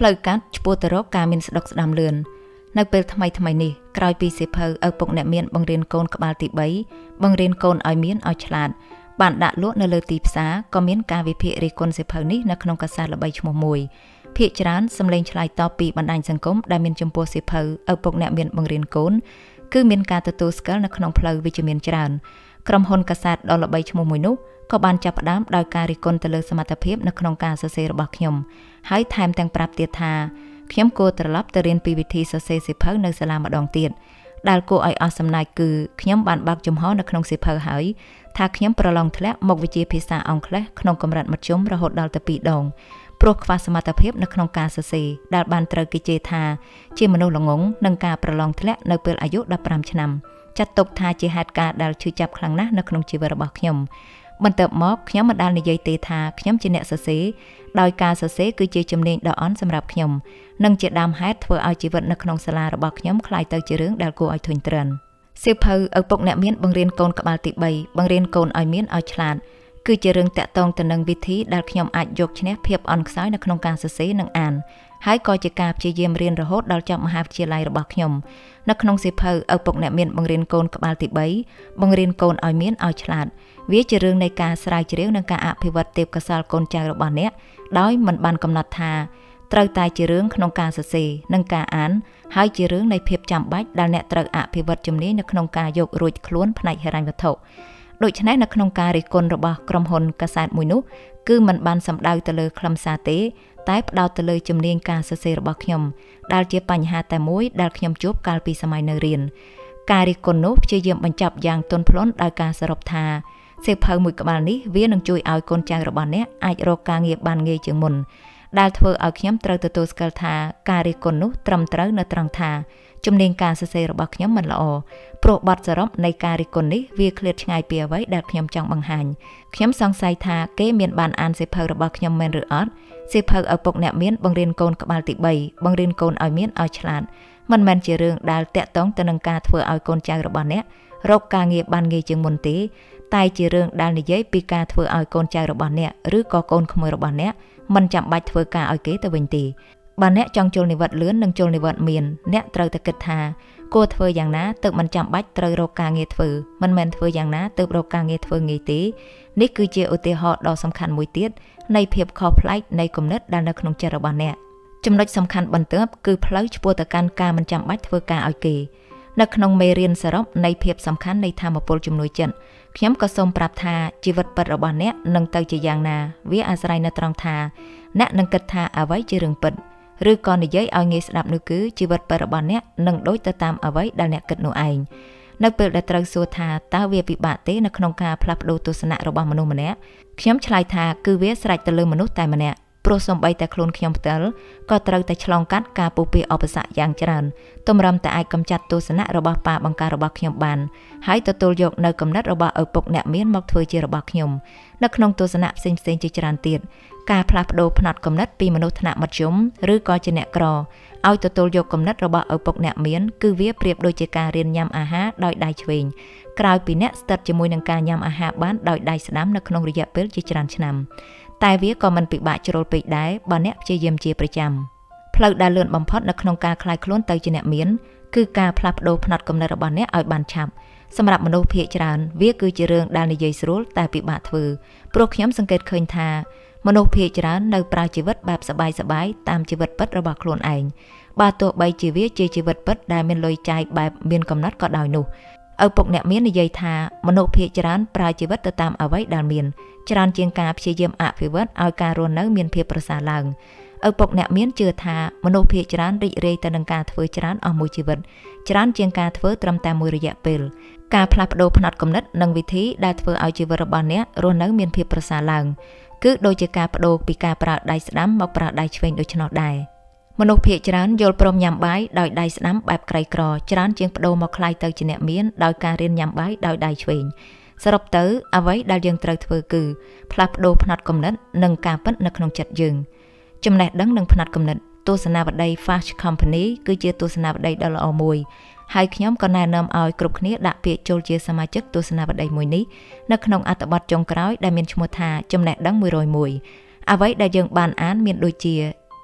ផ្លូវកាត់ឆ្ពោះទៅរកការមានស្ដុកស្ដាំលឿននៅពេលថ្មីនេះក្រោយពីសិភៅឪពុកអ្នកមានបង្រៀនកូនក្បាលទី3បង្រៀនកូនឲ្យមានឲ្យឆ្លាតបានដាក់លក់នៅលើទីផ្សារក៏មានការវិភាគរិះគន់សិភៅនេះនៅក្នុងកាសែតល្បីឈ្មោះមួយភាគច្រើនសម្លេងឆ្លើយតបពីបណ្ដាញសង្គមដែលមានចំពោះសិភៅឪពុកអ្នកមានបង្រៀនកូនគឺមានការទទួលស្គាល់នៅក្នុងផ្លូវវិជ្ជមានច្រើនក្រុមហ៊ុនកាសែតដ៏ល្បីឈ្មោះមួយនោះក៏បានចាប់ផ្ដើមដោយការរិះគន់ទៅលើសមត្ថភាពនៅក្នុងការសរសេររបស់ខ្ញុំហើយថែមទាំងប្រាប់ទៀតថាខ្ញុំគួរត្រឡប់ទៅរៀនពីវិធីសរសេរសិភៅនៅសាលាម្ដងទៀតដែលគួរឲ្យអស់សំណើចគឺខ្ញុំបានបើកចំហនៅក្នុងសិភៅហើយថាខ្ញុំប្រឡងធ្លាក់មុខវិជ្ជាភាសាអង់គ្លេសក្នុងកម្រិតមធ្យមរហូតដល់ទៅ2ដងព្រោះខ្វះសមត្ថភាពនៅក្នុងការសរសេរដែលបានត្រូវគេជេរថាជាមនុស្សល្ងង់នឹងការប្រឡងធ្លាក់នៅពេលអាយុ15ឆ្នាំចាត់ទុកថាជាហេតុការណ៍ដែលឈឺចាប់ខ្លាំងណាស់នៅក្នុងជីវិតរបស់ខ្ញុំបន្ទាប់មកខ្ញុំមិនដែលនិយាយទេថាខ្ញុំជាអ្នកសរសេរដោយការសរសេរគឺជាជំនាញដ៏អន់សម្រាប់ខ្ញុំនិងជាដើមហេតុធ្វើឲ្យជីវិតនៅក្នុងសាលារបស់ខ្ញុំคล้ายទៅជារឿងដែលគួរឲ្យធុញទ្រាន់សៀវភៅឪពុកអ្នកមានបង្រៀនកូនក្បាលទី3បង្រៀនកូនឲ្យមានឲ្យឆ្លាតគឺជារឿងតាក់ទងទៅនឹងវិធីដែលខ្ញុំអាចយកឈ្នះភាពអន់ខ្សោយនៅក្នុងការសរសេរនិងអានហើយក៏ជាការព្យាយាមរៀនរហូតដល់ចប់មហាវិទ្យាល័យរបស់ខ្ញុំនៅក្នុងសៀវភៅឪពុកអ្នកមានបង្រៀនកូនក្បាលទី3បង្រៀនកូនឲ្យមានឲ្យឆ្លាតវាជារឿងនៃការស្រាវជ្រាវនិងការអភិវឌ្ឍទេពកោសល្យកូនចៅរបស់អ្នកដោយមិនបានកំណត់ថាត្រូវតែជារឿងក្នុងការសរសេរនិងការអានហើយជារឿងនៃភាពចាំបាច់ដែលអ្នកត្រូវអភិវឌ្ឍជំនាញនៅក្នុងការយករួចខ្លួនផ្នែកហិរញ្ញវត្ថុដូច្នេះនៅក្នុងការរិះគន់របស់ក្រុមហ៊ុនកាសែតមួយនោះគឺមិនបានសំដៅទៅលើខ្លឹមសារទេតែផ្ដោតទៅលើជំនាញការសរសេររបស់ខ្ញុំដែលជាបញ្ហាតែមួយដែលខ្ញុំជួបកាលពីសម័យនៅរៀនការរិះគន់នោះព្យាយាមបញ្ចប់យ៉ាងទន់ភ្លន់ដោយការសរុបថាសៀវភៅមួយក្បាលនេះវានឹងជួយឲ្យកូនចៅរបស់អ្នកអាចរកការងារបានងាយជាងមុនដែលធ្វើឲ្យខ្ញុំត្រូវទទួលស្គាល់ថាការរិះគន់នោះត្រឹមត្រូវនៅត្រង់ថាជំនាញការសរសេររបស់ខ្ញុំមិនល្អព្រោះបទសរុបនៃការរិះគន់នេះវាឃ្លាតឆ្ងាយពីអ្វីដែលខ្ញុំចង់បង្ហាញខ្ញុំសង្ស័យថាគេមានបានអានសៀវភៅរបស់ខ្ញុំមែនឬអត់សៀវភៅឪពុកអ្នកមានបង្រៀនកូនក្បាលទី3បង្រៀនកូនឲ្យមានឲ្យឆ្លាតមិនមែនជារឿងដែលតាក់ទងទៅនឹងការធ្វើឲ្យកូនចៅរបស់អ្នករកការងារបានងាយជាងមុនទេតែជារឿងដែលនិយាយពីការធ្វើឲ្យកូនចៅរបស់អ្នកឬក៏កូនក្មួយរបស់អ្នកមិនចាំបាច់ធ្វើការឲ្យគេទៅវិញទេបើអ្នកចង់ចូលនិវត្តន៍លឿននិងចូលនិវត្តន៍មានអ្នកត្រូវតែគិតថាគួរធ្វើយ៉ាងណាទើបមិនចាំបាច់ត្រូវរកការងារធ្វើមិនមែនធ្វើយ៉ាងណាទើបរកការងារធ្វើងាយទេនេះគឺជាឧទាហរណ៍ដ៏សំខាន់មួយទៀតនៃភាពខុសប្លែកនៃគំនិតដែលនៅក្នុងចិត្តរបស់អ្នកចំណុចសំខាន់បន្ទាប់គឺផ្លូវឆ្ពោះទៅកាន់ការមិនចាំបាច់ធ្វើការឲ្យគេនៅក្នុងមេរៀនសរុបនៃភាពសំខាន់នៃធម៌ពលជំនួយចិត្តខ្ញុំក៏សូមប្រាប់ថាជីវិតពិតរបស់អ្នកនឹងទៅជាយ៉ាងណាវាអាស្រ័យនៅត្រង់ថាអ្នកនឹងគិតថាអ្វីជារឿងពិតឬក៏និយាយឲ្យងាយស្ដាប់នោះគឺជីវិតពិតរបស់អ្នកនឹងដូចទៅតាមអ្វីដែលអ្នកគិតនោះឯងនៅពេលដែលត្រូវសួរថាតើវាពិបាកទេនៅក្នុងការផ្លាស់ប្ដូរទស្សនៈរបស់មនុស្សម្នាក់ខ្ញុំឆ្លើយថាគឺវាស្រេចទៅលើមនុស្សតែម្នាក់ព្រោះសូម្បីតែខ្លួនខ្ញុំផ្ទាល់ក៏ត្រូវតែឆ្លងកាត់ការពុះពារឧបសគ្គយ៉ាងច្រើនទម្រាំតែអាចកម្ចាត់ទស្សនៈរបស់ប៉ាបង្ការរបស់ខ្ញុំបានហើយទទួលយកនៅគំនិតរបស់ឪពុកអ្នកមានមកធ្វើជារបស់ខ្ញុំនៅក្នុងទស្សនៈផ្សេងៗជាច្រើនទៀតការផ្លាស់ប្ដូរផ្នត់គំនិតពីមនុស្សថ្នាក់មធ្យមឬក៏ជាអ្នកក្រឲ្យទទួលយកគំនិតរបស់ឪពុកអ្នកមានគឺវាប្រៀបដូចជាការរៀនញ៉ាំអាហារដោយដៃឆ្វេងក្រោយពីអ្នកស្ថិតជាមួយនឹងការញ៉ាំអាហារបានដោយដៃស្ដាំនៅក្នុងរយៈពេលជាច្រើនឆ្នាំតែវាក៏មិនពិបាកជ្រុលពេកដែរបើអ្នកព្យាយាមជាប្រចាំផ្លូវដែលលឿនបំផុតនៅក្នុងការក្លាយខ្លួនទៅជាអ្នកមានគឺការផ្លាស់ប្ដូរផ្នត់គំនិតរបស់អ្នកឲ្យបានឆាប់សម្រាប់មនុស្សភាគច្រើនវាគឺជារឿងដែលនិយាយស្រួលតែពិបាកធ្វើព្រោះខ្ញុំសង្កេតឃើញថាមនុស្សភាគច្រើននៅប្រើជីវិតបែបសប្បាយៗតាមជីវិតពិតរបស់ខ្លួនឯងបើទោះបីជាវាជាជីវិតពិតដែលមានលុយចាយបែបមានកំណត់ក៏ដោយនោះឪពុកអ្នកមាននិយាយថាមនុស្សភាគច្រើនប្រើជីវិតទៅតាមអ្វីដែលមានច្រើនជាងការព្យាយាមអភិវឌ្ឍឲ្យការរស់នៅមានភាពប្រសើរឡើងឪពុកអ្នកមានជឿថាមនុស្សភាគច្រើនរីករាយទៅនឹងការធ្វើច្រើនអស់មួយជីវិតច្រើនជាងការធ្វើត្រឹមតែមួយរយៈពេលការផ្លាស់ប្ដូរផ្នត់គំនិតនិងវិធីដែលធ្វើឲ្យជីវិតរបស់អ្នករស់នៅមានភាពប្រសើរឡើងគឺដូចជាការប្ដូរពីការប្រើដៃស្ដាំមកប្រើដៃឆ្វេងដូច្នោះដែរមនុស្សភាគច្រើនយល់ព្រមញ៉ាំបាយដោយដៃស្ដាំបែបក្រីក្រច្រើនជាងប្ដូរមកក្លាយទៅជាអ្នកមានដោយការរៀនញ៉ាំបាយដោយដៃឆ្វេងសរុបទៅអ្វីដែលយើងត្រូវធ្វើគឺផ្លាស់ប្ដូរផ្នត់គំនិតនិងការពិតនៅក្នុងចិត្តយើងចំណេះដឹងនិងផ្នត់គំនិតទស្សនាវដ្តី Fast Company គឺជាទស្សនាវដ្តីដ៏ល្អមួយហើយខ្ញុំក៏ណែនាំឲ្យគ្រប់គ្នាដាក់ពាក្យចូលជាសមាជិកទស្សនាវដ្តីមួយនេះនៅក្នុងអត្ថបទចុងក្រោយដែលមានឈ្មោះថាចំណេះដឹង101អ្វីដែលយើងបានអានមានដូចជា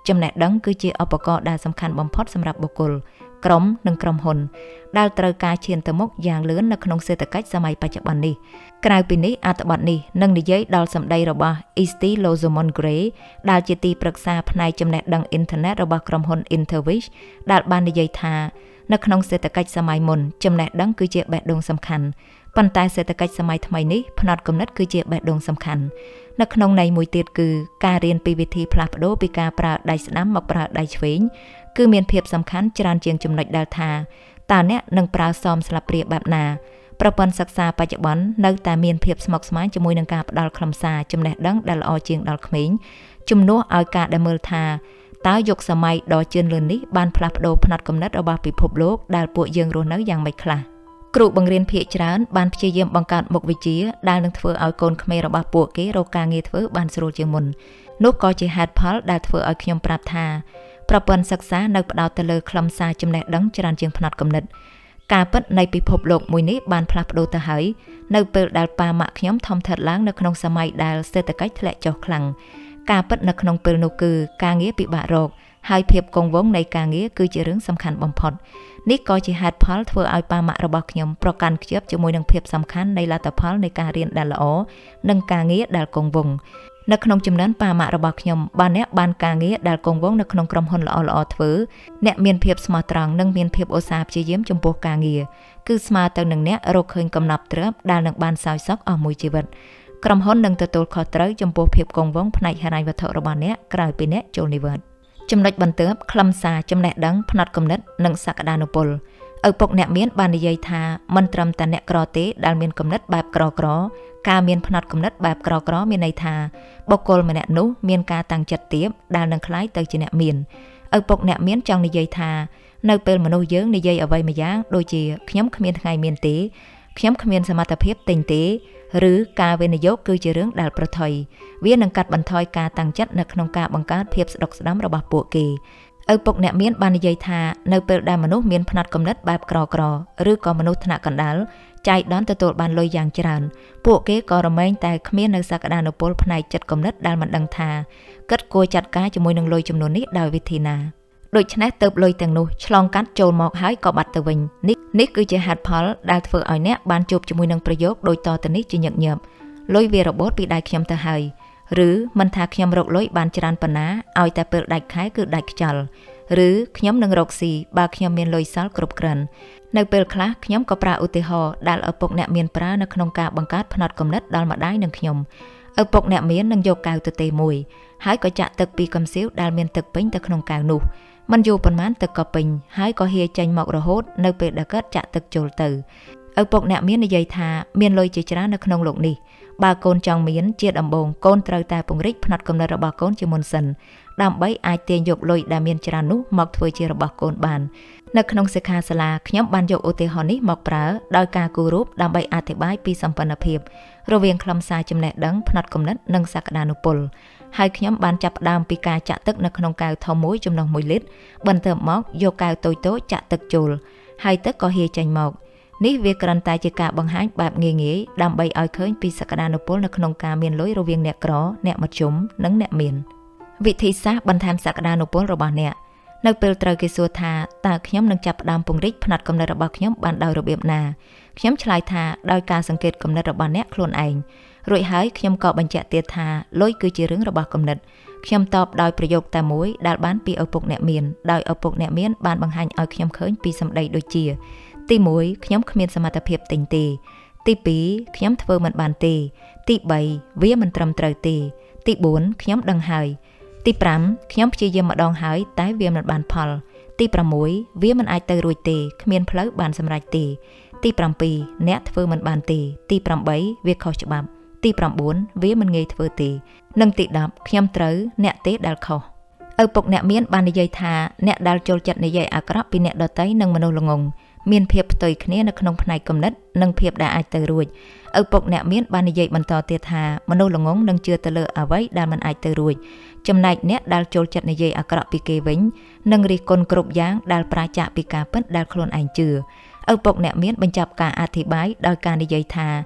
ចំណេះដឹងគឺជាឧបករណ៍ដែលសំខាន់បំផុតសម្រាប់បុគ្គលក្រុមនិងក្រុមហ៊ុនដែលត្រូវការឈានទៅមុខយ៉ាងលឿននៅក្នុងសេដ្ឋកិច្ចសម័យបច្ចុប្បន្ននេះក្រៅពីនេះអត្ថបទនេះនឹងនិយាយដល់សម្ដីរបស់ Easty Lozomon Gray ដែលជាទីប្រឹក្សាផ្នែកចំណេះដឹងអ៊ីនធឺណិតរបស់ក្រុមហ៊ុន Interwish ដែលបាននិយាយថានៅក្នុងសេដ្ឋកិច្ចសម័យមុនចំណេះដឹងគឺជាបេះដូងសំខាន់ប៉ុន្តែសេដ្ឋកិច្ចសម័យថ្មីនេះផ្នត់គំនិតគឺជាបេះដូងសំខាន់នៅក្នុងន័យមួយទៀតគឺការរៀនពីវិធីផ្លាស់ប្ដូរពីការប្រើដៃស្ដាំមកប្រើដៃឆ្វេងគឺមានភាពសំខាន់ច្រើនជាងចំណុចដែលថាតើអ្នកនឹងប្រើសមស្លាបព្រាបែបណាប្រព័ន្ធសិក្សាបច្ចុប្បន្ននៅតែមានភាពស្មុគស្មាញជាមួយនឹងការផ្ដល់ខ្លឹមសារចំណេះដឹងដែលល្អជាងដល់ក្មេងជំនួសឲ្យការដែលមើលថាតើយុគសម័យដ៏ជឿនលឿននេះបានផ្លាស់ប្ដូរផ្នត់គំនិតរបស់ពិភពលោកដែលពួកយើងរស់នៅយ៉ាងម៉េចខ្លះគ្រូបង្រៀនភាគច្រើនបានព្យាយាមបង្កើតមុខវិជ្ជាដែលនឹងធ្វើឲ្យកូនក្មេងរបស់ពួកគេរកការងារធ្វើបានស្រួលជាងមុននោះក៏ជាហេតុផលដែលធ្វើឲ្យខ្ញុំប្រាប់ថាប្រព័ន្ធសិក្សានៅផ្ដោតទៅលើខ្លឹមសារចំណេះដឹងច្រើនជាងផ្នត់គំនិតការពិតនៃពិភពលោកមួយនេះបានផ្លាស់ប្ដូរទៅហើយនៅពេលដែលប៉ាម៉ាក់ខ្ញុំធំធាត់ឡើងនៅក្នុងសម័យដែលសេដ្ឋកិច្ចធ្លាក់ចុះខ្លាំងការពិតនៅក្នុងពេលនោះគឺការងារពិបាករកហើយភាពគង់វង្សនៃការងារគឺជារឿងសំខាន់បំផុតនេះក៏ជាហេតុផលធ្វើឲ្យប៉ាម៉ាក់របស់ខ្ញុំប្រកាន់ខ្ជាប់ជាមួយនឹងភាពសំខាន់នៃលទ្ធផលនៃការរៀនដែលល្អនិងការងារដែលគង់វង្សនៅក្នុងចំណោមប៉ាម៉ាក់របស់ខ្ញុំអ្នកបានការងារដែលគង់វង្សនៅក្នុងក្រុមហ៊ុនល្អៗធ្វើអ្នកមានភាពស្មោះត្រង់និងមានភាពឧស្សាហ៍ព្យាយាមចំពោះការងារគឺស្មើទៅនឹងអ្នករកឃើញកំណប់ទ្រព្យដែលនឹងបានសោយសុខអស់មួយជីវិតក្រុមហ៊ុននឹងទទួលខុសត្រូវចំពោះភាពគង់វង្សផ្នែកហិរញ្ញវត្ថុរបស់អ្នកក្រៅពីអ្នកចូលនិវត្តន៍ចំណុចបន្ទាប់ខ្លឹមសារចំណេះដឹងផ្នត់គំនិតនិងសក្តានុពលឪពុកអ្នកមានបាននិយាយថាមិនត្រឹមតែអ្នកក្រទេដែលមានគំនិតបែបក្រការមានផ្នត់គំនិតបែបក្រមានន័យថាបុគ្គលម្នាក់នោះមានការតាំងចិត្តទាបដែលនឹងក្លាយទៅជាអ្នកមានឪពុកអ្នកមានចង់និយាយថានៅពេលមនុស្សយើងនិយាយអ្វីម្យ៉ាងដូចជាខ្ញុំគ្មានថ្ងៃមានទេខ្ញុំគ្មានសមត្ថភាពទិញទេឬការវិនិយោគគឺជារឿងដែលប្រថុយវានឹងកាត់បន្ថយការតាំងចិត្តនៅក្នុងការបង្កើតភាពស្ដុកស្ដាំរបស់ពួកគេឪពុកអ្នកមានបាននិយាយថានៅពេលដែលមនុស្សមានផ្នត់គំនិតបែបក្រឬក៏មនុស្សថ្នាក់កណ្ដាលចៃដន្យទទួលបានលុយយ៉ាងច្រើនពួកគេក៏រមែងតែគ្មាននៅសក្តានុពលផ្នែកចិត្តគំនិតដែលមិនដឹងថាគិតគួរចាត់ការជាមួយនឹងលុយចំនួននេះដោយវិធីណាដូច្នេះទៅលុយទាំងនោះឆ្លងកាត់ចូលមកហើយក៏បាត់ទៅវិញនេះគឺជាហេតុផលដែលធ្វើឲ្យអ្នកបានជួបជាមួយនឹងប្រយោគដូចតទៅនេះជាញឹកញាប់លុយវារបូតពីដៃខ្ញុំទៅហើយឬមិនថាខ្ញុំរកលុយបានច្រើនប៉ុណ្ណាឲ្យតែពេលដាច់ខែគឺដាច់ខ្យល់ឬខ្ញុំនឹងរកស៊ីបើខ្ញុំមានលុយសល់គ្រប់គ្រាន់នៅពេលខ្លះខ្ញុំក៏ប្រើឧទាហរណ៍ដែលឪពុកអ្នកមានប្រើនៅក្នុងការបង្កើតផ្នត់គំនិតដល់ម្ដាយនិងខ្ញុំឪពុកអ្នកមាននឹងយកកែវទទេមួយហើយក៏ចាក់ទឹកពីកំសៀវដែលមានទឹកពេញទៅក្នុងកែវនោះមិនយូរប៉ុន្មានទឹកក៏ពេញហើយក៏ហៀចេញមករហូតនៅពេលដែលគាត់ចាក់ទឹកចូលទៅឪពុកអ្នកមាននិយាយថាមានលុយជាច្រើននៅក្នុងលោកនេះបើកូនចង់មានជាដំបូងកូនត្រូវតែពង្រីកផ្នត់គំនិតរបស់កូនជាមុនសិនដើម្បីអាចទាញយកលុយដែលមានច្រើននោះមកធ្វើជារបស់កូនបាននៅក្នុងសិក្ខាសាលាខ្ញុំបានយកឧទាហរណ៍នេះមកប្រើដោយការគូររូបដើម្បីអធិប្បាយពីសម្ព័ន្ធភាពរវាងខ្លឹមសារចំណេះដឹងផ្នត់គំនិតនិងសក្តានុពលហើយខ្ញុំបានចាប់ផ្ដើមពីការចាក់ទឹកនៅក្នុងកែវធំមួយចំណុះ1លីត្របន្ទាប់មកយកកែវតូចៗចាក់ទឹកចូលហើយទឹកក៏ហៀចេញមកនេះវាគ្រាន់តែជាការបង្ហាញបែបងាយៗដើម្បីឲ្យឃើញពីសក្តានុពលនៅក្នុងការមានលុយរវាងអ្នកក្រអ្នកមធ្យមនិងអ្នកមានវិធីសាស្ត្របន្ថែមសក្តានុពលរបស់អ្នកនៅពេលត្រូវគេសួរថាតើខ្ញុំនឹងចាប់ផ្ដើមពង្រីកផ្នត់គំនិតរបស់ខ្ញុំបានដោយរបៀបណាខ្ញុំឆ្លើយថាដោយការសង្កេតគំនិតរបស់អ្នកខ្លួនឯងរួចហើយខ្ញុំក៏បញ្ជាក់ទៀតថាលុយគឺជារឿងរបស់គំនិតខ្ញុំតបដោយប្រយោគតែមួយដែលបានពីឪពុកអ្នកមានដោយឪពុកអ្នកមានបានបង្ហាញឲ្យខ្ញុំឃើញពីសម្ដីដូចជាទី1ខ្ញុំគ្មានសមត្ថភាពទិញទេទី2ខ្ញុំធ្វើមិនបានទេទី3វាមិនត្រឹមត្រូវទេទី4ខ្ញុំដឹងហើយទី5ខ្ញុំព្យាយាមម្ដងហើយតែវាមិនបានផលទី6វាមិនអាចទៅរួចទេគ្មានផ្លូវបានសម្រេចទេទី7អ្នកធ្វើមិនបានទេទី8វាខុសច្បាប់ទី9វាមិនងាយធ្វើទេនិងទី10ខ្ញុំត្រូវអ្នកទេដែលខុសឪពុកអ្នកមានបាននិយាយថាអ្នកដែលចូលចិត្តនិយាយអាក្រក់ពីអ្នកដទៃនិងមនុស្សល្ងង់មានភាពផ្ទុយគ្នានៅក្នុងផ្នែកគំនិតនិងភាពដែលអាចទៅរួចឪពុកអ្នកមានបាននិយាយបន្តទៀតថាមនុស្សល្ងង់នឹងជឿទៅលើអ្វីដែលមិនអាចទៅរួចចំណែកអ្នកដែលចូលចិត្តនិយាយអាក្រក់ពីគេវិញនឹងរិះគន់គ្រប់យ៉ាងដែលប្រាចាកពីការពិតដែលខ្លួនឯងជឿឪពុកអ្នកមានបញ្ចប់ការអធិប្បាយដោយការនិយាយថា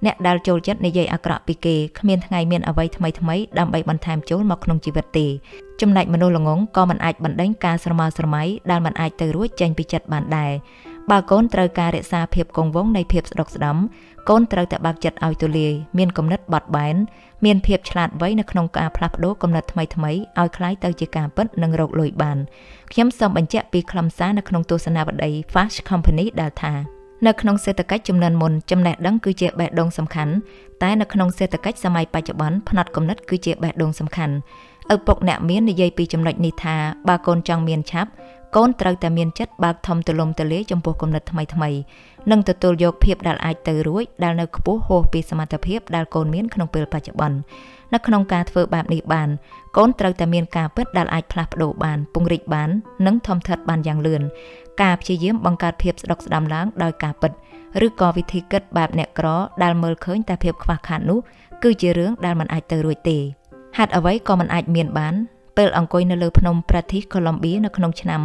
អ្នកដែលចូលចិត្តនិយាយអាក្រក់ពីគេគ្មានថ្ងៃមានអ្វីថ្មីដើម្បីបន្ថែមចូលមកក្នុងជីវិតទេចំណែកមនុស្សល្ងងក៏មិនអាចបណ្ដេញការស្រមើស្រមៃដែលមិនអាចទៅរួចចេញពីចិត្តបានដែរបើកូនត្រូវការរក្សាភាពគង់វង្សនៃភាពស្ដុកស្ដំកូនត្រូវតែបើកចិត្តឲ្យទូលាយមានគំនិតបត់បែនមានភាពឆ្លាតវៃនៅក្នុងការផ្លាស់ប្ដូរគំនិតថ្មីឲ្យคล้ายទៅជាការពិតនិងរកលុយបានខ្ញុំសូមបញ្ជាក់ពីខ្លឹមសារនៅក្នុងទស្សនាវដ្តី Fast Company ដែលថានៅក្នុងសេដ្ឋកិច្ចជំនាន់មុនចំណេះដឹងគឺជាបេះដូងសំខាន់តែនៅក្នុងសេដ្ឋកិច្ចសម័យបច្ចុប្បន្នផ្នត់គំនិតគឺជាបេះដូងសំខាន់ឪពុកអ្នកមាននិយាយពីចំណុចនេះថាបើកូនចង់មានឆាប់កូនត្រូវតែមានចិត្តបើកធំទូលំទូលាយចំពោះគំនិតថ្មីនិងទទួលយកភាពដែលអាចទៅរួចដែលនៅខ្ពស់ហួសពីសមត្ថភាពដែលកូនមានក្នុងពេលបច្ចុប្បន្ននៅក្នុងការធ្វើបែបនេះបានកូនត្រូវតែមានការពិតដែលអាចផ្លាស់ប្ដូរបានពង្រីកបាននិងធំធាត់បានយ៉ាងលឿនការព្យាយាមបង្កើតភាពស្ដុកស្ដាំឡើងដោយការពិតឬក៏វិធីគិតបែបអ្នកក្រដែលមើលឃើញតែភាពខ្វះខាតនោះគឺជារឿងដែលមិនអាចទៅរួចទេហេតុអ្វីក៏មិនអាចមានបានពេលអង្គុយនៅលើភ្នំប្រទេសកូឡុំបៀនៅក្នុងឆ្នាំ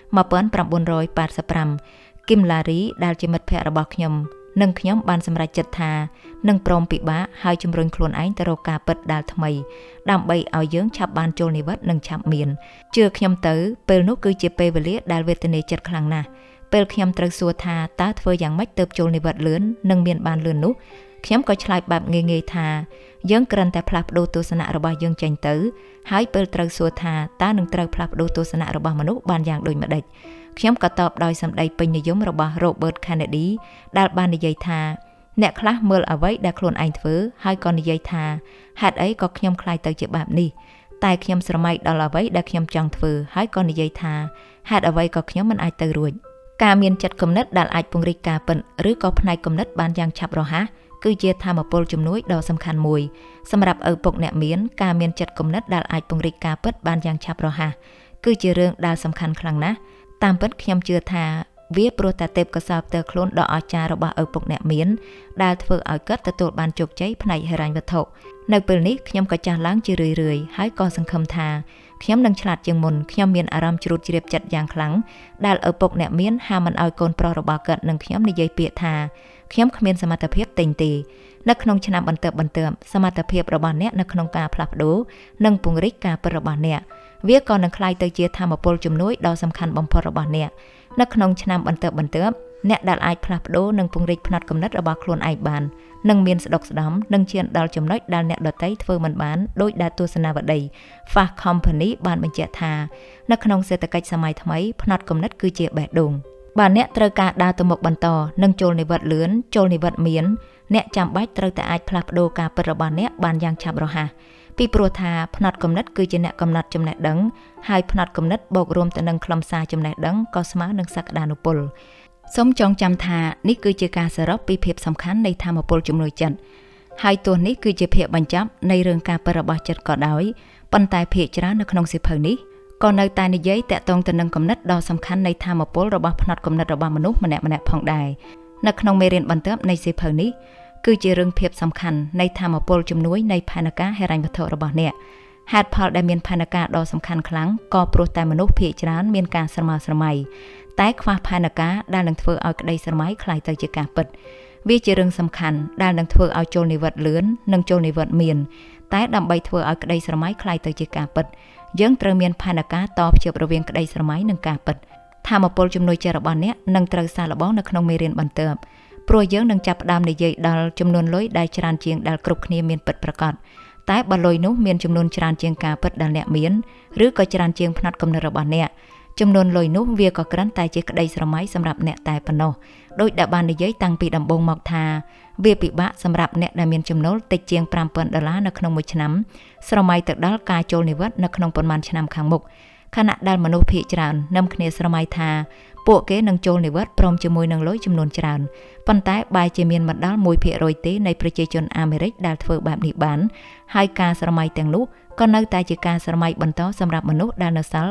1985គីមឡារីដែលជាមិត្តភក្តិរបស់ខ្ញុំនិងខ្ញុំបានសម្រេចចិត្តថានឹងព្រមពិបាកហើយជំរុញខ្លួនឯងទៅរកការពិតដែលថ្មីដើម្បីឲ្យយើងឆាប់បានចូលនិវត្តន៍និងឆាប់មានជឿខ្ញុំទៅពេលនោះគឺជាពេលវេលាដែលវេទនាចិត្តខ្លាំងណាស់ពេលខ្ញុំត្រូវសួរថាតើធ្វើយ៉ាងម៉េចទើបចូលនិវត្តន៍លឿននិងមានបានលឿននោះខ្ញុំក៏ឆ្លើយបែបងាយៗថាយើងគ្រាន់តែផ្លាស់ប្ដូរទស្សនៈរបស់យើងចេញទៅហើយពេលត្រូវសួរថាតើនឹងត្រូវផ្លាស់ប្ដូរទស្សនៈរបស់មនុស្សបានយ៉ាងដូចម្តេចខ្ញុំក៏តបដោយសម្ដីពេញនិយមរបស់ Robert Kennedy ដែលបាននិយាយថាអ្នកខ្លះមើលអ្វីដែលខ្លួនឯងធ្វើហើយក៏និយាយថាហេតុអីក៏ខ្ញុំខ្លាចទៅជាបែបនេះតែខ្ញុំស្រមៃដល់អ្វីដែលខ្ញុំចង់ធ្វើហើយក៏និយាយថាហេតុអ្វីក៏ខ្ញុំមិនអាចទៅរួចការមានចិត្តគំនិតដែលអាចពង្រីកការពិតឬក៏ផ្នែកគំនិតបានយ៉ាងឆាប់រហ័សគឺជាថាមពលជំនួយដ៏សំខាន់មួយសម្រាប់ឪពុកអ្នកមានការមានចិត្តគំនិតដែលអាចពង្រីកការពិតបានយ៉ាងឆាប់រហ័សគឺជារឿងដែលសំខាន់ខ្លាំងណាស់តាមពិតខ្ញុំជឿថាវាព្រោះតែទេពកោសល្យផ្ទាល់ខ្លួនដ៏អស្ចារ្យរបស់ឪពុកអ្នកមានដែលធ្វើឲ្យគាត់ទទួលបានជោគជ័យផ្នែកហិរញ្ញវត្ថុនៅពេលនេះខ្ញុំក៏ចាស់ឡើងជារឿយៗហើយក៏សង្ឃឹមថាខ្ញុំនឹងឆ្លាតជាងមុនខ្ញុំមានអារម្មណ៍ជ្រួតជ្រាបចិត្តយ៉ាងខ្លាំងដែលឪពុកអ្នកមានហាមមិនឲ្យកូនប្រុសរបស់គាត់និងខ្ញុំនិយាយពាក្យថាខ្ញុំគ្មានសមត្ថភាពទិញទេនៅក្នុងឆ្នាំបន្ទាប់សមត្ថភាពរបស់អ្នកនៅក្នុងការផ្លាស់ប្ដូរនិងពង្រីកការពិតរបស់អ្នកវាក៏នឹងក្លាយទៅជាថាមពលជំនួយដ៏សំខាន់បំផុតរបស់អ្នកនៅក្នុងឆ្នាំបន្ទាប់អ្នកដែលអាចផ្លាស់ប្ដូរនិងពង្រីកផ្នត់គំនិតរបស់ខ្លួនឯងបាននឹងមានស្ដុកស្ដំនិងឈានដល់ចំណុចដែលអ្នកដទៃធ្វើមិនបានដោយដែលទស្សនាវដ្តី Fast Company បានបញ្ជាក់ថានៅក្នុងសេដ្ឋកិច្ចសម័យថ្មីផ្នត់គំនិតគឺជាបេះដូងបើអ្នកត្រូវការដើរទៅមុខបន្តនិងចូលនិវត្តន៍លឿនចូលនិវត្តន៍មានអ្នកចាំបាច់ត្រូវតែអាចផ្លាស់ប្ដូរការពិតរបស់អ្នកបានយ៉ាងឆាប់រហ័សពីព្រោះថាផ្នត់គំនិតគឺជាអ្នកកំណត់ចំណេះដឹងហើយផ្នត់គំនិតបូករួមទៅនឹងខ្លឹមសារចំណេះដឹងក៏ស្មើនឹងសក្តានុពលសូមចងចាំថានេះគឺជាការសរុបពីភាពសំខាន់នៃថាមពលជំនួយចិត្តហើយទោះនេះគឺជាភាពបញ្ចប់នៃរឿងការពិតរបស់ចិត្តក៏ដោយប៉ុន្តែភាគច្រើននៅក្នុងសៀវភៅនេះក៏នៅតែនិយាយតាក់ទងទៅនឹងគំនិតដ៏សំខាន់នៃថាមពលរបស់ផ្នត់គំនិតរបស់មនុស្សម្នាក់ៗផងដែរនៅក្នុងមេរៀនបន្ទាប់នៃសៀវភៅនេះគឺជារឿងភាពសំខាន់នៃថាមពលជំនួយនៃផែនការហិរញ្ញវត្ថុរបស់អ្នកហេតុផលដែលមានផែនការដ៏សំខាន់ខ្លាំងក៏ព្រោះតែមនុស្សភាគច្រើនមានការស្រមើស្រមៃតែខ្វះផែនការដែលនឹងធ្វើឲ្យក្តីស្រមៃคล้ายទៅជាការពិតវាជារឿងសំខាន់ដែលនឹងធ្វើឲ្យចូលនិវត្តន៍លឿននិងចូលនិវត្តន៍មានតែដើម្បីធ្វើឲ្យក្តីស្រមៃคล้ายទៅជាការពិតយើងត្រូវមានផែនការតភ្ជាប់រវាងក្តីស្រមៃនិងការពិតថាមពលជំនួយចិត្តរបស់អ្នកនឹងត្រូវសាកល្បងនៅក្នុងមេរៀនបន្ទាប់ព្រោះយើងនឹងចាប់ផ្ដើមនិយាយដល់ចំនួនលុយដែលច្រើនជាងដែលគ្រប់គ្នាមានពិតប្រាកដតែបើលុយនោះមានចំនួនច្រើនជាងការពិតដែលអ្នកមានឬក៏ច្រើនជាងផ្នត់គំនិតរបស់អ្នកចំនួនលុយនោះវាក៏គ្រាន់តែជាក្តីស្រមៃសម្រាប់អ្នកតែប៉ុណ្ណោះដោយដែលបាននិយាយតាំងពីដំបូងមកថាវាពិបាកសម្រាប់អ្នកដែលមានចំណូលតិចជាង$5,000នៅក្នុងមួយឆ្នាំស្រមៃទៅដល់ការចូលនិវត្តន៍នៅក្នុងប៉ុន្មានឆ្នាំខាងមុខខណៈដែលមនុស្សភាគច្រើននាំគ្នាស្រមៃថាពួកគេនឹងចូលនិវត្តន៍ព្រមជាមួយនឹងលុយចំនួនច្រើនប៉ុន្តែបែរជាមានមិនដល់ 1% ទេនៃប្រជាជនអាមេរិកដែលធ្វើបែបនេះបានហើយការស្រមៃទាំងនោះក៏នៅតែជាការស្រមៃបន្តសម្រាប់មនុស្សដែលនៅសល់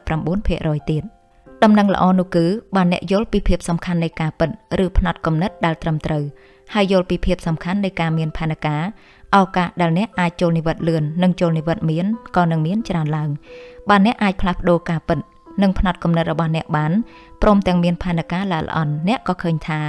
99% ទៀតដំណឹងល្អនោះគឺបើអ្នកយល់ពីភាពសំខាន់នៃការពិតឬផ្នត់គំនិតដែលត្រឹមត្រូវហើយយល់ពីភាពសំខាន់នៃការមានផែនការឱកាសដែលអ្នកអាចចូលនិវត្តន៍លឿននិងចូលនិវត្តន៍មានក៏នឹងមានច្រើនឡើងបើអ្នកអាចផ្លាស់ប្ដូរការពិតនិងផ្នត់គំនិតរបស់អ្នកបានព្រមទាំងមានផែនការល្អិតល្អន់អ្នកក៏ឃើញថា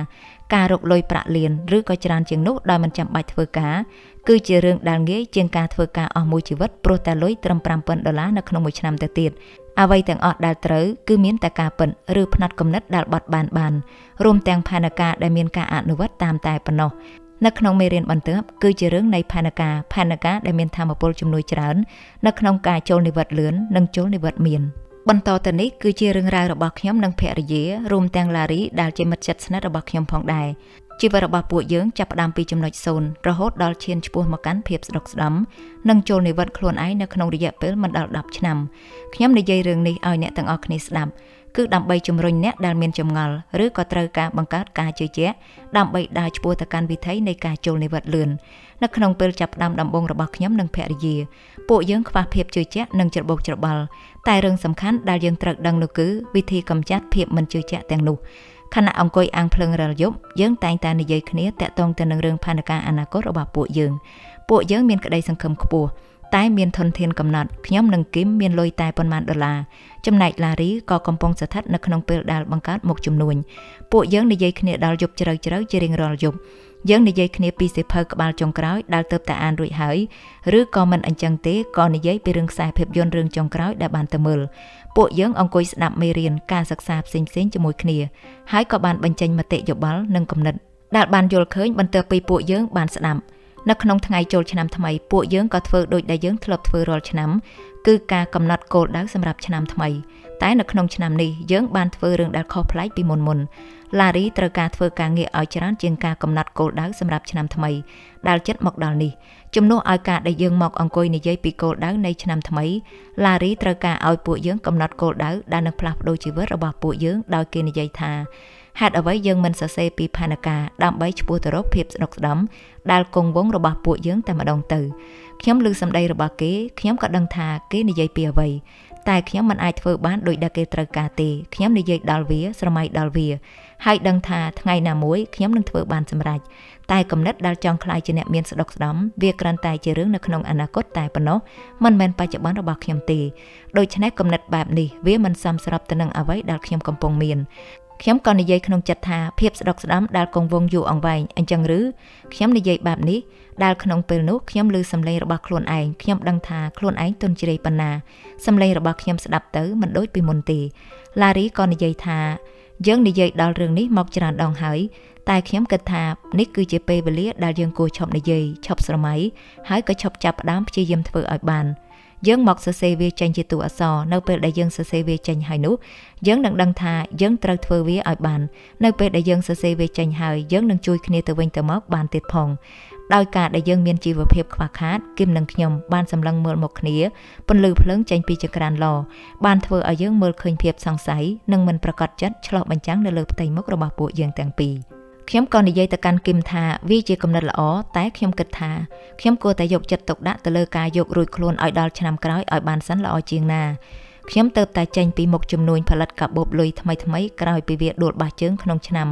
ការរកលុយប្រាក់លានឬក៏ច្រើនជាងនោះដោយមិនចាំបាច់ធ្វើការគឺជារឿងដែលងាយជាងការធ្វើការអស់មួយជីវិតព្រោះតែលុយត្រឹម$5,000នៅក្នុងមួយឆ្នាំទៅទៀតអ្វីទាំងអស់ដែលត្រូវគឺមានតែការពិតឬផ្នែកគំនិតដែលបត់បានរួមទាំងផែនការដែលមានការអនុវត្តតាមតែប៉ុណ្ណោះនៅក្នុងមេរៀនបន្ទាប់គឺជារឿងនៃផែនការដែលមានធម៌ពលជំនួយច្រើននៅក្នុងការចូលនិវត្តន៍លឿននិងចូលនិវត្តន៍មានបន្តទៅនេះគឺជារឿងរ៉ាវរបស់ខ្ញុំនិងភរិយារួមទាំងឡារីដែលជាមិត្តជិតស្និទ្ធរបស់ខ្ញុំផងដែរជីវិតរបស់ពួកយើងចាប់ផ្ដើមពីចំណុច0រហូតដល់ឈានឆ្ពោះមកកាន់ភាពស្ដុកស្ដំនិងចូលនិវត្តន៍ខ្លួនឯងនៅក្នុងរយៈពេលមិនដល់10ឆ្នាំខ្ញុំនិយាយរឿងនេះឲ្យអ្នកទាំងអស់គ្នាស្ដាប់គឺដើម្បីជំរុញអ្នកដែលមានចម្ងល់ឬក៏ត្រូវការបង្កើតការជឿជាក់ដើម្បីដើរឆ្ពោះទៅកាន់វិថីនៃការចូលនិវត្តន៍លឿននៅក្នុងពេលចាប់ផ្ដើមដំបូងរបស់ខ្ញុំនិងភរិយាពួកយើងខ្វះភាពជឿជាក់និងច្របូកច្របល់តែរឿងសំខាន់ដែលយើងត្រូវដឹងនោះគឺវិធីកម្ចាត់ភាពមិនជឿជាក់ទាំងនោះខណៈអង្គុយអាំងភ្លើងរាល់យប់យើងតែងតែនិយាយគ្នាតាក់ទងទៅនឹងរឿងផែនការអនាគតរបស់ពួកយើងមានក្តីសង្ឃឹមខ្ពស់តែមានធនធានកំណត់ខ្ញុំនិងគឹមមានលុយតែប៉ុន្មាន$ចំណែកឡារីក៏កំពុងស្ថិតនៅក្នុងពេលដែលបង្កើតមុខជំនួញពួកយើងនិយាយគ្នាដល់យប់ជ្រៅជារៀងរាល់យប់យើងនិយាយគ្នាពីសៀវភៅក្បាលចុងក្រោយដែលទើបតែអានរួចហើយឬក៏មិនអញ្ចឹងទេក៏និយាយពីរឿងខ្សែភាពយន្តរឿងចុងក្រោយដែលបានទៅមើលពួកយើងអង្គុយស្ដាប់មេរៀនការសិក្សាផ្សេងជាមួយគ្នាហើយក៏បានបញ្ចេញមតិយោបល់និងគំនិតដែលបានយល់ឃើញបន្ទាប់ពីពួកយើងបានស្ដាប់នៅក្នុងថ្ងៃចូលឆ្នាំថ្មីពួកយើងក៏ធ្វើដូចដែលយើងធ្លាប់ធ្វើរាល់ឆ្នាំគឺការកំណត់គោលដៅសម្រាប់ឆ្នាំថ្មីតែនៅក្នុងឆ្នាំនេះយើងបានធ្វើរឿងដែលខុសប្លែកពីមុនឡារីត្រូវការធ្វើការងារឲ្យច្រើនជាងការកំណត់គោលដៅសម្រាប់ឆ្នាំថ្មីដែលជិតមកដល់នេះជំនួសឲ្យការដែលយើងមកអង្គុយនិយាយពីគោលដៅនៃឆ្នាំថ្មីឡារីត្រូវការឲ្យពួកយើងកំណត់គោលដៅដែលនឹងផ្លាស់ប្ដូរជីវិតរបស់ពួកយើងដោយគេនិយាយថាហេតុអ្វីយើងមិនសរសេរពីផែនការដើម្បីឆ្ពោះទៅរកភាពស្ដុកស្ដំដែលគង់វង្សរបស់ពួកយើងតែម្ដងទៅខ្ញុំឮសម្ដីរបស់គេខ្ញុំក៏ដឹងថាគេនិយាយពីអ្វីតែខ្ញុំមិនអាចធ្វើបានដោយដែលគេត្រូវការទេខ្ញុំនិយាយដល់វាស្រមៃដល់វាហើយដឹងថាថ្ងៃណាមួយខ្ញុំនឹងធ្វើបានសម្រេចតែគំនិតដែលចង់ខ្លាយជាអ្នកមានស្ដុកស្ដំវាគ្រាន់តែជារឿងនៅក្នុងអនាគតតែប៉ុណ្ណោះមិនមែនបច្ចុប្បន្នរបស់ខ្ញុំទេដូច្នេះគំនិតបែបនេះវាមិនសមស្របទៅនឹងអ្វីដែលខ្ញុំកំពុងមានខ្ញុំក៏និយាយក្នុងចិត្តថាភាពស្ដុកស្ដំដែលគង់វង្សយូរអង្វែងអញ្ចឹងឬខ្ញុំនិយាយបែបនេះដែលក្នុងពេលនោះខ្ញុំឮសំឡេងរបស់ខ្លួនឯងខ្ញុំដឹងថាខ្លួនឯងទន់ជ្រាយប៉ុណ្ណាសំឡេងរបស់ខ្ញុំស្ដាប់ទៅមិនដូចពីមុនទេឡារីក៏និយាយថាយើងនិយាយដល់រឿងនេះមកច្រើនដងហើយតែខ្ញុំគិតថានេះគឺជាពេលវេលាដែលយើងគួរឈប់និយាយឈប់ស្រមៃហើយក៏ឈប់ចាប់ផ្ដើមព្យាយាមធ្វើឲ្យបានយើងមកសរសេរវាចេញជាតួអក្សរនៅពេលដែលយើងសរសេរវាចេញហើយនោះយើងនឹងដឹងថាយើងត្រូវធ្វើវាឲ្យបាននៅពេលដែលយើងសរសេរវាចេញហើយយើងនឹងជួយគ្នាទៅវិញទៅមកបានទៀតផងដោយការដែលយើងមានជីវភាពខ្វះខាតគឹមនិងខ្ញុំបានសម្លឹងមើលមកគ្នាពន្លឺភ្លើងចេញពីចក្រានឡបានធ្វើឲ្យយើងមើលឃើញភាពសង្ស័យនិងមិនប្រកបចិត្តឆ្លុះបញ្ចាំងនៅលើផ្ទៃមុខរបស់ពួកយើងទាំងពីរខ្ញុំក៏និយាយទៅកាន់គឹមថាវាជាគំនិតល្អតែខ្ញុំគិតថាខ្ញុំគួរតែយកចិត្តទុកដាក់ទៅលើការយករួចខ្លួនឲ្យដល់ឆ្នាំក្រោយឲ្យបានសិនល្អជាងណាខ្ញុំទៅតែចេញពីមុខជំនួញផលិតកាបូបលុយថ្មីក្រោយពីវាដួលបាសជើងក្នុងឆ្នាំ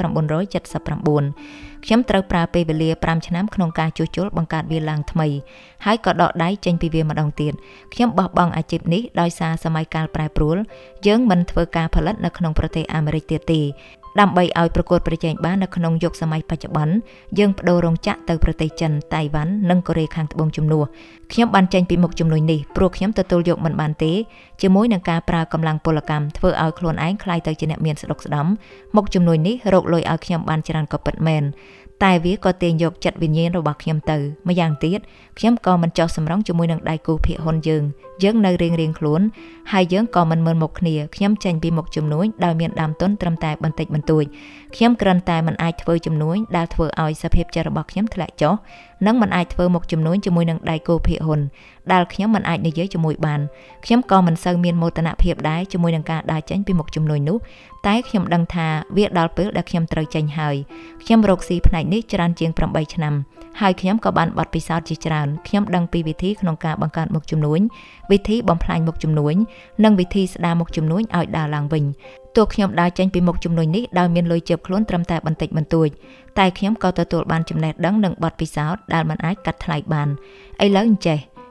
1979ខ្ញុំត្រូវប្រើពេលវេលា5ឆ្នាំក្នុងការជួសជុលបង្កើតវាឡើងថ្មីហើយក៏ដកដៃចេញពីវាម្ដងទៀតខ្ញុំបោះបង់អាជីពនេះដោយសារសម័យកាលប្រែប្រួលយើងមិនធ្វើការផលិតនៅក្នុងប្រទេសអាមេរិកទៀតទេដើម្បីឲ្យប្រកួតប្រជែងបាននៅក្នុងយុគសម័យបច្ចុប្បន្នយើងបដូររោងចក្រទៅប្រទេសចិនតៃវ៉ាន់និងកូរ៉េខាងត្បូងជំនួសខ្ញុំបានចេញពីមុខជំនួញនេះព្រោះខ្ញុំទទួលយកមិនបានទេជាមួយនឹងការប្រើកម្លាំងពលកម្មធ្វើឲ្យខ្លួនឯងក្លាយទៅជាអ្នកមានស្ដុកស្ដំមុខជំនួញនេះរកលុយឲ្យខ្ញុំបានច្រើនក៏ពិតមែនតែវាក៏ទាញយកចិត្តវិញ្ញាណរបស់ខ្ញុំទៅម្យ៉ាងទៀតខ្ញុំក៏មិនចោះសម្រងជាមួយនឹងដៃគូភាគហ៊ុនយើងនៅរៀងខ្លួនហើយយើងក៏មិនមើលមុខគ្នាខ្ញុំចេញពីមុខជំនួញដោយមានដើមទុនត្រឹមតែបន្តិចបន្តួចខ្ញុំគ្រាន់តែមិនអាចធ្វើជំនួញដែលធ្វើឲ្យសភាពចិត្តរបស់ខ្ញុំធ្លាក់ចុះនិងមិនអាចធ្វើមុខជំនួញជាមួយនឹងដៃគូភាគហ៊ុនដែលខ្ញុំមិនអាចនិយាយជាមួយបានខ្ញុំក៏មិនសូវមានមោទនភាពដែរជាមួយនឹងការដើរចេញពីមុខជំនួញនោះតែខ្ញុំដឹងថាវាដល់ពេលដែលខ្ញុំត្រូវចេញហើយខ្ញុំរកស៊ីផ្នែកនេះច្រើនជាង8ឆ្នាំហើយខ្ញុំក៏បានបទពិសោធន៍ជាច្រើនខ្ញុំដឹងពីវិធីក្នុងការបង្កើតមុខជំនួញវិធីបំផ្លាញមុខជំនួញនិងវិធីស្ដារមុខជំនួញឲ្យដើរឡើងវិញទោះខ្ញុំដើរចេញពីមុខជំនួញនេះដោយមានលុយជាប់ខ្លួនត្រឹមតែបន្តិចបន្តួចតែខ្ញុំក៏ទទួលបានចំណេះដឹងនិងបទពិសោធន៍ដែលមិនអាចកាត់ថ្លៃបានឥឡូវអញ្ចេះ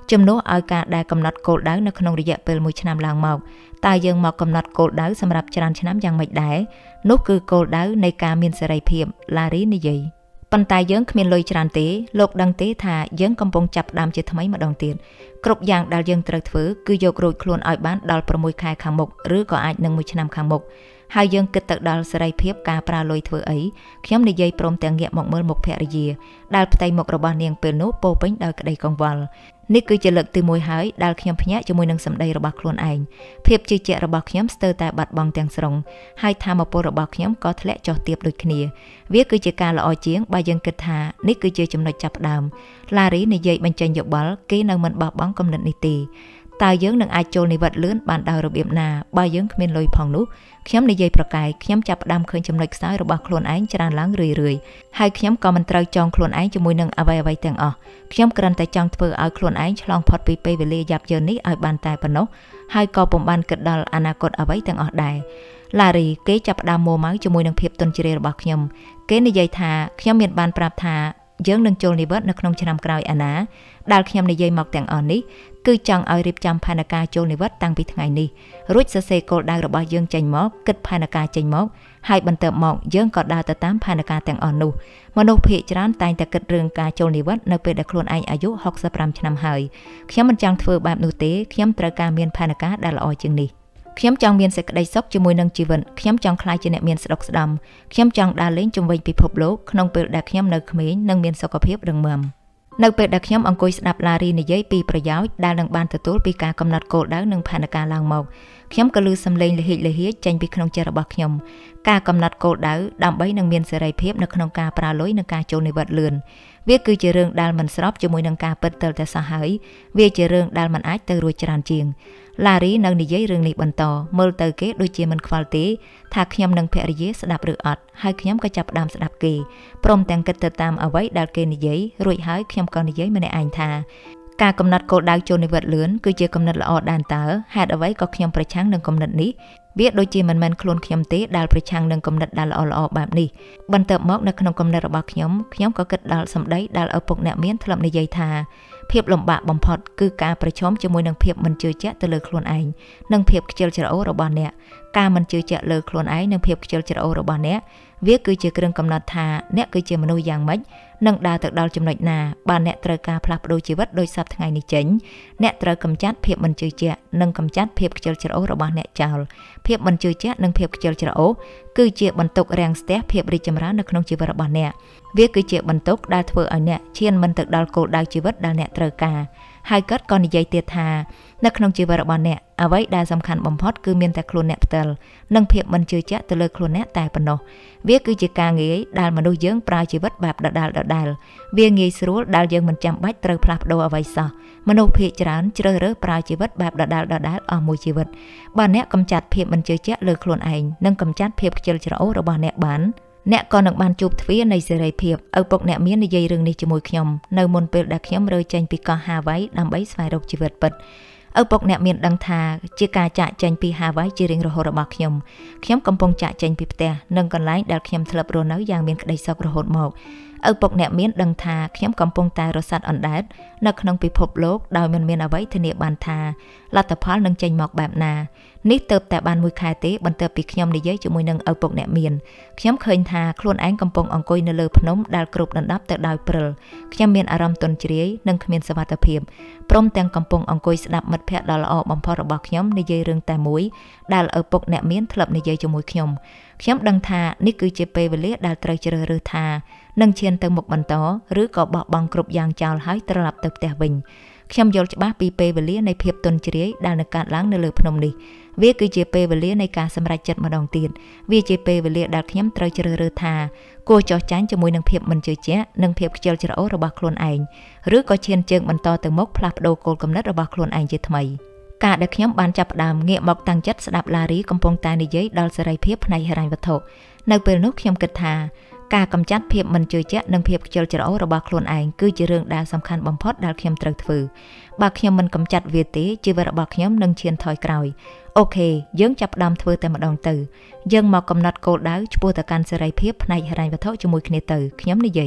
ជំនួសឲ្យការដែលកំណត់គោលដៅនៅក្នុងរយៈពេល1ឆ្នាំឡើងមកតើយើងមកកំណត់គោលដៅសម្រាប់ច្រើនឆ្នាំយ៉ាងម៉េចដែរនោះគឺគោលដៅនៃការមានសេរីភាពឡារីនិយាយប៉ុន្តែយើងគ្មានលុយច្រើនទេលោកដឹងទេថាយើងកំពុងចាប់ផ្ដើមជាថ្មីម្ដងទៀតគ្រប់យ៉ាងដែលយើងត្រូវធ្វើគឺយករួចខ្លួនឲ្យបានដល់6ខែខាងមុខឬក៏អាចនឹង1ឆ្នាំខាងមុខហើយយើងគិតទៅដល់សេរីភាពការប្រើលុយធ្វើអីខ្ញុំនិយាយព្រមទាំងងាកមកមើលមុខភរិយាដែលផ្ទៃមុខរបស់នាងពេលនោះពោពេញដោយក្តីកង្វល់នេះគឺជាលើកទី1ហើយដែលខ្ញុំភ្ញាក់ជាមួយនឹងសម្ដីរបស់ខ្លួនឯងភាពជឿជាក់របស់ខ្ញុំស្ទើរតែបាត់បង់ទាំងស្រុងហើយថាមពលរបស់ខ្ញុំក៏ធ្លាក់ចុះទាបដូចគ្នាវាគឺជាការល្អជាងបើយើងគិតថានេះគឺជាចំណុចចាប់ផ្ដើមឡារីនិយាយបញ្ចេញយោបល់គេនៅមិនបោះបង់គំនិតនេះទេតើយើងនឹងអាចចូលនិវត្តន៍លឿនបានដោយរបៀបណាបើយើងគ្មានលុយផងនោះខ្ញុំនិយាយប្រកែកខ្ញុំចាប់ផ្ដើមឃើញចំណុចខ្សោយរបស់ខ្លួនឯងច្រើនឡើងរឿយៗហើយខ្ញុំក៏មិនត្រូវចងខ្លួនឯងជាមួយនឹងអ្វីៗទាំងអស់ខ្ញុំគ្រាន់តែចង់ធ្វើឲ្យខ្លួនឯងឆ្លងផុតពីពេលវេលាយ៉ាប់យ៉ឺននេះឲ្យបានតែប៉ុណ្ណោះហើយក៏ពុំបានគិតដល់អនាគតអ្វីទាំងអស់ដែរឡារីគេចាប់ផ្ដើមមួម៉ៅជាមួយនឹងភាពទន់ជ្រាយរបស់ខ្ញុំគេនិយាយថាខ្ញុំមានបានប្រាប់ថាយើងនឹងចូលនិវត្តន៍នៅក្នុងឆ្នាំក្រោយអាណាដែលខ្ញុំនិយាយមកទាំងអស់នេះគឺចង់ឲ្យរៀបចំផែនការចូលនិវត្តន៍តាំងពីថ្ងៃនេះរួចសរសេរគោលដៅរបស់យើងចេញមកគិតផែនការចេញមកហើយបន្ទាប់មកយើងក៏ដើរទៅតាមផែនការទាំងអស់នោះមនុស្សភាគច្រើនតែងតែគិតរឿងការចូលនិវត្តន៍នៅពេលដែលខ្លួនឯងអាយុ65ឆ្នាំហើយខ្ញុំមិនចង់ធ្វើបែបនោះទេខ្ញុំត្រូវការមានផែនការដែលល្អជាងនេះខ្ញុំចង់មានសេចក្តីសុខជាមួយនឹងជីវិតខ្ញុំចង់ក្លាយជាអ្នកមានស្ដុកស្ដំខ្ញុំចង់ដើរលេងជុំវិញពិភពលោកក្នុងពេលដែលខ្ញុំនៅក្មេងនិងមានសុខភាពរឹងមាំនៅពេលដែលខ្ញុំអង្គុយស្ដាប់ឡារីនិយាយពីប្រយោជន៍ដែលនឹងបានទទួលពីការកំណត់គោលដៅនិងផែនការឡើងមកខ្ញុំក៏ឮសំឡេងលហិចលហៀចចេញពីក្នុងចិត្តរបស់ខ្ញុំការកំណត់គោលដៅដើម្បីនឹងមានសេរីភាពនៅក្នុងការប្រើលុយនិងការចូលនិវត្តន៍លឿនវាគឺជារឿងដែលមិនស្របជាមួយនឹងការពិតទៅតែសោះហើយវាជារឿងដែលមិនអាចទៅរួចច្រើនជាងឡារីនៅនិយាយរឿងនេះបន្តមើលទៅគេដូចជាមិនខ្វល់ទេថាខ្ញុំនឹងភរិយាស្ដាប់ឬអត់ហើយខ្ញុំក៏ចាប់ផ្ដើមស្ដាប់គេព្រមទាំងគិតទៅតាមអ្វីដែលគេនិយាយរួចហើយខ្ញុំក៏និយាយម្នាក់ឯងថាការកំណត់គោលដៅចូលនិវត្តន៍លឿនគឺជាគំនិតល្អដែនតើហេតុអ្វីក៏ខ្ញុំប្រឆាំងនឹងគំនិតនេះវាដូចជាមិនមែនខ្លួនខ្ញុំទេដែលប្រឆាំងនឹងគំនិតដែលល្អៗបែបនេះបន្ទាប់មកនៅក្នុងគំនិតរបស់ខ្ញុំក៏គិតដល់សម្ដីដែលឪពុកអ្នកមានធ្លាប់និយាយថាភាពលំបាកបំផុតគឺការប្រឈមជាមួយនឹងភាពមិនជឿជាក់ទៅលើខ្លួនឯងនិងភាពខ្ជិលច្រអូសរបស់អ្នកការមិនជឿជាក់លើខ្លួនឯងនិងភាពខ្ជិលច្រអូសរបស់អ្នកវាគឺជាគ្រឿងកំណត់ថាអ្នកគឺជាមនុស្សយ៉ាងម៉េចនឹងដើរទៅដល់ចំណុចណាបើអ្នកត្រូវការផ្លាស់ប្ដូរជីវិតដោយសពថ្ងៃនេះចេញអ្នកត្រូវកម្ចាត់ភាពមិនជឿជាក់និងកម្ចាត់ភាពខ្ជិលច្រអូសរបស់អ្នកចោលភាពមិនជឿជាក់និងភាពខ្ជិលច្រអូសគឺជាបន្ទុករាំងស្ទះភាពរីកចម្រើននៅក្នុងជីវិតរបស់អ្នកវាគឺជាបន្ទុកដែលធ្វើឲ្យអ្នកឈានមិនទៅដល់គោលដៅជីវិតដែលអ្នកត្រូវការហើយគាត់ក៏និយាយទៀតថានៅក្នុងជីវិតរបស់អ្នកអ្វីដែលសំខាន់បំផុតគឺមានតែខ្លួនអ្នកផ្ទាល់និងភាពមិនជឿជាក់ទៅលើខ្លួនអ្នកតែប៉ុណ្ណោះវាគឺជាការងាយដែលមនុស្សយើងប្រើជីវិតបែបដដែលវាងាយស្រួលដែលយើងមិនចាំបាច់ត្រូវផ្លាស់ប្ដូរអ្វីសោះមនុស្សភាគច្រើនជ្រើសរើសប្រើជីវិតបែបដដែលអស់មួយជីវិតបើអ្នកកម្ចាត់ភាពមិនជឿជាក់លើខ្លួនឯងនិងកម្ចាត់ភាពខ្ជិលច្រអូសរបស់អ្នកបានអ្នកក៏នឹងបានជួបទ្វារនៃសេរីភាពឪពុកអ្នកមាននិយាយរឿងនេះជាមួយខ្ញុំនៅមុនពេលដែលខ្ញុំរើចេញពីកោះហាវ៉ៃដើម្បីស្វែងរកជីវិតពិតឪពុកអ្នកមានដឹងថាជាការចាក់ចេញពីហាវ៉ៃជារៀងរហូតរបស់ខ្ញុំកំពុងចាក់ចេញពីផ្ទះនិងកន្លែងដែលខ្ញុំធ្លាប់រស់នៅយ៉ាងមានក្តីសុខរហូតមកឪពុកអ្នកមានដឹងថាខ្ញុំកំពុងតែរសាត់អណ្ដែតនៅក្នុងពិភពលោកដោយមិនមានអ្វីធានាបានថាលទ្ធផលនឹងចេញមកបែបណានេះទើបតែបាន1ខែទេបន្ទាប់ពីខ្ញុំនិយាយជាមួយនឹងឪពុកអ្នកមានខ្ញុំឃើញថាខ្លួនឯងកំពុងអង្គុយនៅលើភ្នំដែលគ្របដណ្ដប់ទៅដោយព្រិលខ្ញុំមានអារម្មណ៍ទន់ជ្រាយនិងគ្មានសុវត្ថិភាពព្រមទាំងកំពុងអង្គុយស្ដាប់មិត្តភ័ក្តិដ៏ល្អបំផុតរបស់ខ្ញុំនិយាយរឿងតែមួយដែលឪពុកអ្នកមានធ្លាប់និយាយជាមួយខ្ញុំដឹងថានេះគឺជាពេលវេលាដែលត្រូវជ្រើសរើសថានឹងឈានទៅមុខបន្តឬក៏បោះបង់គ្រប់យ៉ាងចោលហើយត្រឡប់ទៅផ្ទះវិញខ្ញុំយល់ច្បាស់ពីពេលវេលានៃភាពទន់ជ្រាយដែលនឹងកើតឡើងនៅលើភ្នំនេះវាគឺជាពេលវេលានៃការសម្រេចចិត្តម្ដងទៀតវាជាពេលវេលាដែលខ្ញុំត្រូវជ្រើសរើសថាគួរចោះចាញ់ជាមួយនឹងភាពមិនជឿជាក់និងភាពខ្ជិលច្រអូសរបស់ខ្លួនឯងឬក៏ឈានជើងបន្តទៅមុខផ្លាស់ប្ដូរគោលគំនិតរបស់ខ្លួនឯងជាថ្មីការដែលខ្ញុំបានចាប់ផ្ដើមងាកមកតាំងចិត្តស្ដាប់ឡារីកំពុងតែនិយាយដល់សេរីភាពផ្នែកហិរញ្ញវត្ថុនៅពេលនោះខ្ញុំគិតថាការកម្ចាត់ភាពមិនជឿជាក់និងភាពខ្ជិលច្រអូសរបស់ខ្លួនឯងគឺជារឿងដែលសំខាន់បំផុតដែលខ្ញុំត្រូវធ្វើបើខ្ញុំមិនកម្ចាត់វាទេជីវិតរបស់ខ្ញុំនឹងឈានថយក្រោយអូខេយើងចាប់ផ្ដើមធ្វើតែម្ដងទៅយើងមកកំណត់គោលដៅឆ្ពោះទៅកាន់សេរីភាពផ្នែកហិរញ្ញវត្ថុជាមួយគ្នាទៅខ្ញុំនិយាយ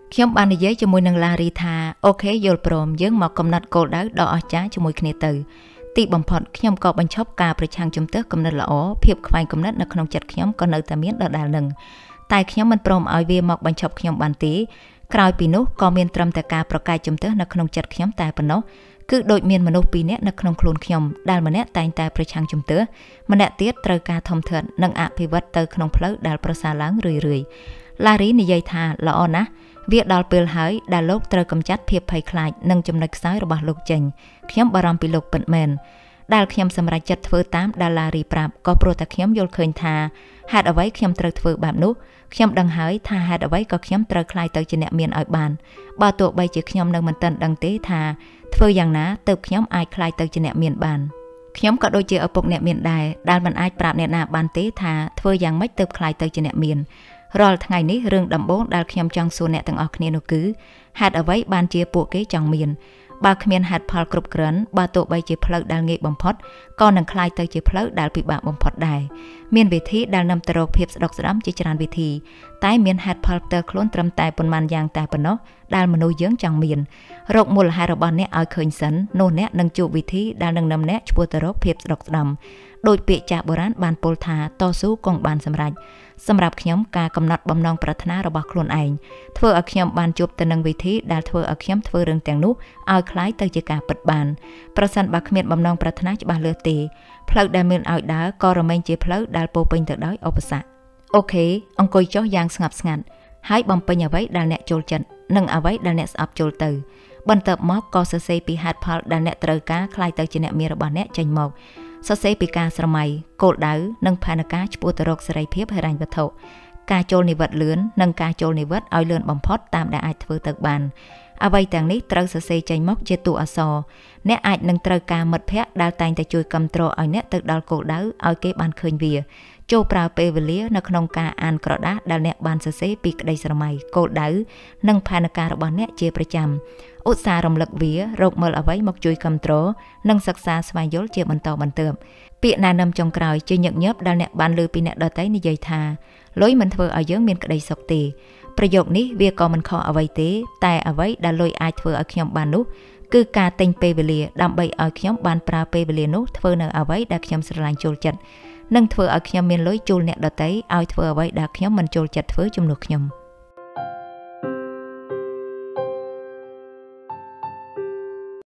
ខ្ញុំបាននិយាយជាមួយនឹងឡារីថាអូខេយល់ព្រមយើងមកកំណត់គោលដៅដ៏អស្ចារ្យជាមួយគ្នាទៅទីបំផុតខ្ញុំក៏បញ្ឈប់ការប្រឆាំងជំទាស់គំនិតល្អភាពខ្វែងគំនិតនៅក្នុងចិត្តខ្ញុំក៏នៅតែមានដដែលនឹងតែខ្ញុំមិនព្រមឲ្យវាមកបញ្ឈប់ខ្ញុំបានទេក្រោយពីនោះក៏មានត្រឹមតែការប្រកែកជំទាស់នៅក្នុងចិត្តខ្ញុំតែប៉ុណ្ណោះគឺដូចមានមនុស្សពីរនាក់នៅក្នុងខ្លួនខ្ញុំដែលម្នាក់តែងតែប្រឆាំងជំទាស់ម្នាក់ទៀតត្រូវការធំធាត់និងអភិវឌ្ឍទៅក្នុងផ្លូវដែលប្រសើរឡើងរឿយៗឡារីនិយាយថាល្អណាស់វាដល់ពេលហើយដែលលោកត្រូវកម្ចាត់ភាពភ័យខ្លាចនិងចំណុចខ្សោយរបស់លោកចេញខ្ញុំបារម្ភពីលោកពិតមែនដែលខ្ញុំសម្រេចចិត្តធ្វើតាមដែលឡារីប្រាប់ក៏ព្រោះតែខ្ញុំយល់ឃើញថាហេតុអ្វីខ្ញុំត្រូវធ្វើបែបនោះខ្ញុំដឹងហើយថាហេតុអ្វីក៏ខ្ញុំត្រូវខ្លាយទៅជាអ្នកមានឲ្យបានបើទោះបីជាខ្ញុំនៅមិនទាន់ដឹងទេថាធ្វើយ៉ាងណាទើបខ្ញុំអាចខ្លាយទៅជាអ្នកមានបានខ្ញុំក៏ដូចជាឪពុកអ្នកមានដែរដែលមិនអាចប្រាប់អ្នកណាបានទេថាធ្វើយ៉ាងម៉េចទើបខ្លាយទៅជាអ្នកមានរាល់ថ្ងៃនេះរឿងដំបូងដែលខ្ញុំចង់សួរអ្នកទាំងអស់គ្នានោះគឺហេតុអ្វីបានជាពួកគេចង់មានបើគ្មានហេតុផលគ្រប់គ្រាន់បើទោះបីជាផ្លូវដែលងាយបំផុតក៏នឹងคล้ายទៅជាផ្លូវដែលពិបាកបំផុតដែរមានវិធីដែលនាំទៅរកភាពស្ដុកស្ដំជាច្រើនវិធីតែមានហេតុផលផ្ទាល់ខ្លួនត្រឹមតែប៉ុន្មានយ៉ាងតែប៉ុណ្ណោះដែលមនុស្សយើងចង់មានរកមូលហេតុរបស់អ្នកឲ្យឃើញសិននោះអ្នកនឹងជួបវិធីដែលនឹងនាំអ្នកឆ្ពោះទៅរកភាពស្ដុកស្ដំដោយពាក្យចាស់បុរាណបានពោលថាតស៊ូគង់បានសម្រេចសម្រាប់ខ្ញុំការកំណត់បំណងប្រាថ្នារបស់ខ្លួនឯងធ្វើឲ្យខ្ញុំបានជួបទៅនឹងវិធីដែលធ្វើឲ្យខ្ញុំធ្វើរឿងទាំងនោះឲ្យคล้ายទៅជាការពិតបានប្រសិនបើគ្មានបំណងប្រាថ្នាច្បាស់លាស់ទេផ្លូវដែលមានឲ្យដើរក៏រមែងជាផ្លូវដែលពោរពេញទៅដោយឧបសគ្គអូខេអង្គុយចុះយ៉ាងស្ងប់ស្ងាត់ហើយបំពេញអ្វីដែលអ្នកចូលចិត្តនិងអ្វីដែលអ្នកស្អប់ចូលទៅបន្ទាប់មកក៏សរសេរពីហេតុផលដែលអ្នកត្រូវការคล้ายទៅជាអ្នកមានរបស់អ្នកចេញមកសរសេរពីការស្រមៃគោលដៅនិងផែនការឆ្ពោះទៅរកសេរីភាពហិរញ្ញវត្ថុការចូលនិវត្តន៍លឿននិងការចូលនិវត្តន៍ឲ្យលឿនបំផុតតាមដែលអាចធ្វើទៅបានអ្វីទាំងនេះត្រូវសរសេរចេញមកជាតួអក្សរអ្នកអាចនឹងត្រូវការមិត្តភ័ក្តិដែលតែងតែជួយគាំទ្រឲ្យអ្នកទៅដល់គោលដៅឲ្យគេបានឃើញវាចូលប្រើពេលវេលានៅក្នុងការអានក្រដាសដែលអ្នកបានសរសេរពីក្តីស្រមៃគោលដៅនិងផែនការរបស់អ្នកជាប្រចាំឧស្សាហ៍រំលឹកវារកមើលអ្វីមកជួយគាំទ្រនិងសិក្សាស្វែងយល់ជាបន្តបន្ទាប់ពាក្យណែនាំចុងក្រោយជាញឹកញាប់ដែលអ្នកបានលើពីអ្នកដទៃនិយាយថាលុយមិនធ្វើឲ្យយើងមានក្តីសុខទេប្រយោគនេះវាក៏មិនខុសអ្វីទេតែអ្វីដែលលុយអាចធ្វើឲ្យខ្ញុំបាននោះគឺការទិញពេលវេលាដើម្បីឲ្យខ្ញុំបានប្រើពេលវេលានោះធ្វើនៅអ្វីដែលខ្ញុំស្រឡាញ់ចូលចិត្តនិងធ្វើឲ្យខ្ញុំមានលុយជួលអ្នកដទៃឲ្យធ្វើអ្វីដែលខ្ញុំមិនចូលចិត្តធ្វើជំនួសខ្ញុំ